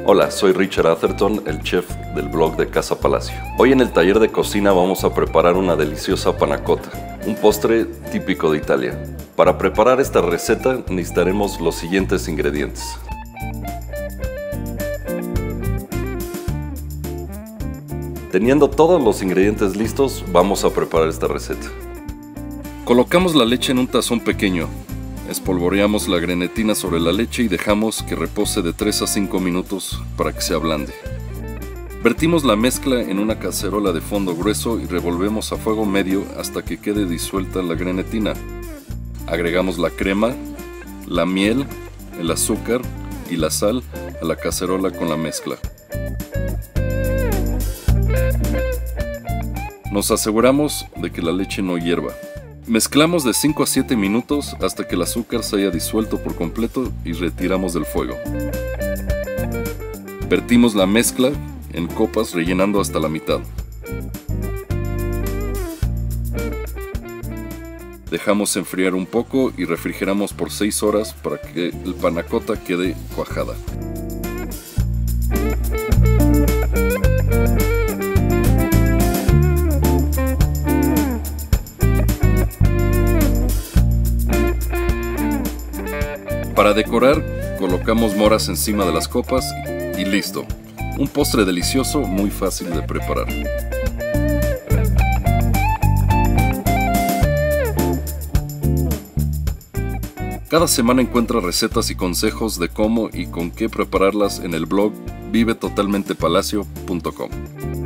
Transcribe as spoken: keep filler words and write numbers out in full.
Hola, soy Richard Atherton, el chef del blog de Casa Palacio. Hoy en el taller de cocina vamos a preparar una deliciosa panna cotta, un postre típico de Italia. Para preparar esta receta necesitaremos los siguientes ingredientes. Teniendo todos los ingredientes listos, vamos a preparar esta receta. Colocamos la leche en un tazón pequeño. Espolvoreamos la grenetina sobre la leche y dejamos que repose de tres a cinco minutos para que se ablande. Vertimos la mezcla en una cacerola de fondo grueso y revolvemos a fuego medio hasta que quede disuelta la grenetina. Agregamos la crema, la miel, el azúcar y la sal a la cacerola con la mezcla. Nos aseguramos de que la leche no hierva. Mezclamos de cinco a siete minutos hasta que el azúcar se haya disuelto por completo y retiramos del fuego. Vertimos la mezcla en copas rellenando hasta la mitad. Dejamos enfriar un poco y refrigeramos por seis horas para que el panna cotta quede cuajada. Para decorar, colocamos moras encima de las copas y listo. Un postre delicioso, muy fácil de preparar. Cada semana encuentra recetas y consejos de cómo y con qué prepararlas en el blog vive totalmente palacio punto com.